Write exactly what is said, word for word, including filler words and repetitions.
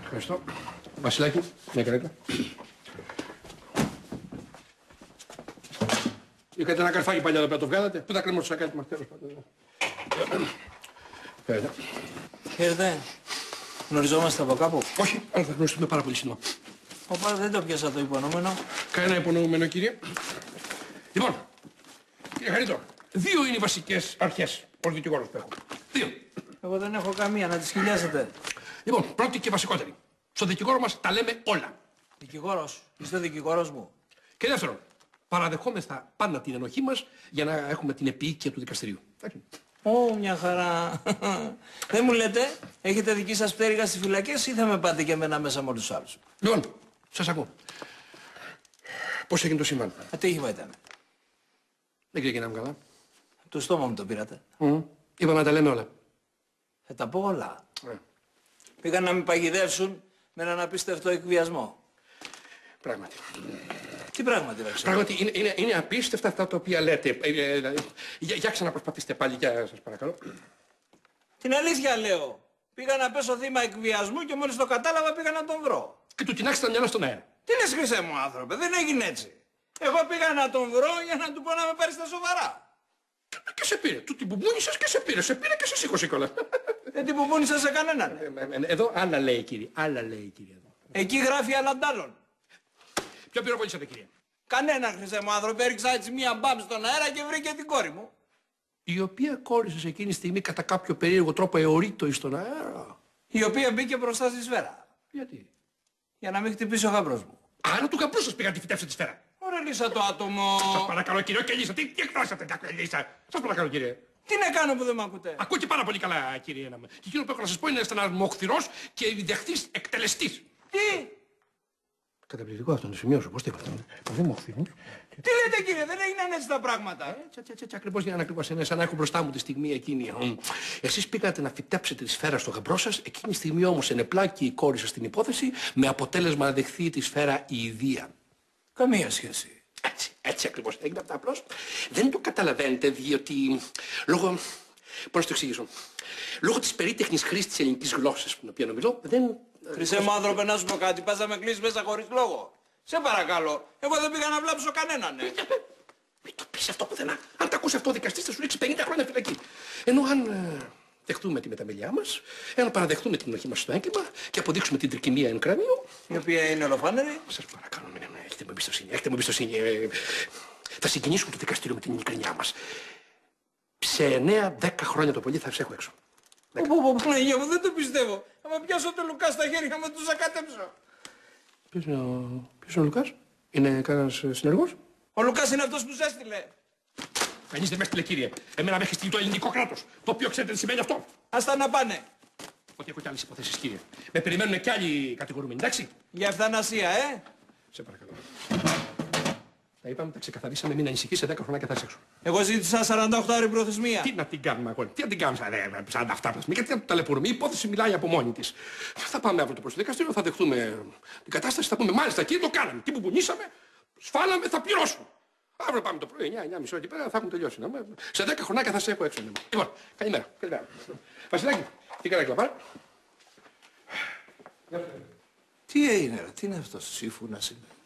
Ευχαριστώ. Βασιλάκη, μια καρέκλα. Είχατε ένα καρφάκι παλιά εδώ πέρα, το βγάλατε. Πού θα κρέμω το σακάκι μας, τέλος πάντων. Χαίρετε. Χαίρετε. Γνωριζόμαστε από κάπου? Όχι, αλλά θα γνωριστούμε πάρα πολύ σύντομα. Οπα, δεν το πιάσα το υπονοούμενο. Κανένα υπονοούμενο, κύριε. Λοιπόν, κύριε Χαρίτο, δύο είναι οι βασικές αρχές ως δικηγόρος που έχω. Δύο. Εγώ δεν έχω καμία, να τις χιλιάσετε. Λοιπόν, πρώτη και βασικότερη. Στο δικηγόρο μας τα λέμε όλα. Δικηγόρος. Είστε δικηγόρος μου. Και δεύτερον, παραδεχόμεθα πάντα την ενοχή μας για να έχουμε την επίοικια του δικαστηρίου. Ω, μια χαρά. Δεν μου λέτε, έχετε δική σας πτέρυγα στις φυλακές ή θα με πάτε και εμένα μέσα με όλους τους άλλους? Λοιπόν, σας ακούω. Πώς έγινε το συμβάν? Ατύχημα ήταν. Δεν ξεκινάμε καλά. Το στόμα μου το πήρατε. Mm. Είπαμε να τα λέμε όλα. Θα τα πω όλα. Yeah. Πήγαν να με παγιδεύσουν με έναν απίστευτο εκβιασμό. Πράγματι. Τι πράγματι, δεν ξέρω. Πράγματι, είναι, είναι, είναι απίστευτα αυτά τα οποία λέτε. Ε, ε, ε, για, για ξαναπροσπαθήστε πάλι, για σας παρακαλώ. Την αλήθεια λέω. Πήγα να πέσω θύμα εκβιασμού και μόλις το κατάλαβα πήγα να τον βρω. Και του τεινάξετε τα μυαλά στον αέρα. Τι λες, χρυσέ μου άνθρωπε, δεν έγινε έτσι. Εγώ πήγα να τον βρω για να του πω να με πάρει στα σοβαρά. Και σε πήρε. Του την μπουμπούνισες και σε πήρε. Σε πήρε και σε σήκωσε κιόλας. Δεν την μπουμπούνισα σε κανέναν. Ε, ε, ε, εδώ άλλα λέει, κύριε. Άλλα λέει, κύριε. Εκεί γράφει αλλαντάλλον. Ποιο πυροβολήσατε, κύριε? Κανένα, χρυσέ μου άνθρωπε, έριξα έτσι μία μπαμ στον αέρα και βρήκε την κόρη μου. Η οποία κόρη σας εκείνη τη στιγμή κατά κάποιο περίεργο τρόπο αιωρείτο εις τον αέρα. Η οποία μπήκε μπροστά στη σφαίρα. Γιατί? Για να μην χτυπήσει ο γαμπρός μου. Άρα του γαμπρού σας πήγα να τη φυτέψετε τη σφαίρα. Ωραία, λύσα το άτομο. Σας παρακαλώ, κύριε, όχι Ελίσσα. Τι, τι εκφράσατε, τα Ελίσσα. Σας παρακαλώ, κύριε. Τι να κάνω που δεν μ' ακούτε? Ακούω και πάρα πολύ καλά, κύριε Έναμε. Και εκείνο που έχω να σας πω είναι να είστε ένας μοχθηρός και δεχτής εκτελεστής. Τι? Καταπληκτικό αυτό, να σημειώσω. Πώς το είπατε? Πολύ μοχθηρός. Τι λέτε, κύριε, δεν έγιναν έτσι τα πράγματα. Έτσι, έτσι, έτσι, ακριβώς για να ακριβώς είναι σαν να έχω μπροστά μου τη στιγμή εκείνη. Εσείς πήγατε να φυτέψετε τη σφαίρα στο γαμπρό σας, εκείνη τη στιγμή όμως ενεπλάκη η κόρη σας στην υπόθεση, με αποτέλεσμα να δεχθεί τη σφαίρα η ιδία. Καμία σχέση. Έτσι, έτσι ακριβώς έγινε αυτά απλώς. Δεν το καταλαβαίνετε διότι λόγω... Πώς να το εξηγήσω? Λόγω της περίτεχνης χρήσης της ελληνικής γλώσσας που την οποία νομίζω δεν... Χρυσέ μου άνθρωπε, να σου πω κάτι, πας να με κλείσεις μέσα χωρίς λόγο. Σε παρακαλώ, εγώ δεν πήγα να βλάψω κανέναν, ναι. Μην το πεις αυτό πουθενά. Αν τα ακούσει αυτό ο δικαστής θα σου ρίξει πενήντα χρόνια φυλακή. Ενώ αν ε, δεχτούμε τη μεταμελιά μας, αν παραδεχτούμε την ενοχή μας στο έγκλημα και αποδείξουμε την τρικυμία εν κρανίο... Η οποία είναι ολοφάνερη. Σας παρακαλώ, μην ναι, έχετε μου εμπιστοσύνη, έχετε μου εμπιστοσύνη. Ε, θα συγκινήσουμε το δικαστήριο με την ειλικρινιά μας. Σε εννέα δέκα χρόνια το πολύ θα σε έχω έξω. Πω, Παναγία μου, δεν το πιστεύω. Θα με πιάσω το Λουκά στα χέρια με του zakatέψω. Ποιος είναι ο, ποιος είναι ο Λουκάς? Είναι κανένας συνεργός? Ο Λουκάς είναι αυτός που σε έστειλε. Κανείς δεν με έστειλε, κύριε. Εμένα με έχει στείλει το ελληνικό κράτος. Το οποίο ξέρετε τι σημαίνει αυτό? Ας τα να πάνε. Ότι έχω κι άλλες υποθέσεις, κύριε. Με περιμένουν κι άλλοι κατηγορούμενοι, εντάξει? Για ευθανασία, ε. Σε παρακαλώ. Τα είπαμε, τα ξεκαθαρίσαμε, μην ανησυχείς, σε δέκα χρονάκια θα είσαι έξω. Εγώ ζήτησα σαράντα οκτώ ώρες προθεσμία. Τι να την κάνουμε, αγόρι, τι να την κάνουμε, σαράντα επτά προθεσμία, γιατί να το ταλαιπωρούμε. Η υπόθεση μιλάει από μόνη της. Θα πάμε αύριο το προς το δικαστήριο, θα δεχτούμε την κατάσταση, θα πούμε μάλιστα κύριε, το κάναμε. Τι που πουνήσαμε, σφάλαμε, θα πληρώσουμε. Αύριο πάμε το πρωί, εννιά, εννιά και μισή εκεί πέρα, θα έχουν τελειώσει. Σε δέκα χρονάκια θα σε έχω έξω. Λοιπόν, καλημέρα. καλημέρα. Βασιλάκη, τι καρέκλα πάρε. Τι έγινε, τι είναι αυτό, σύμφωνας είναι.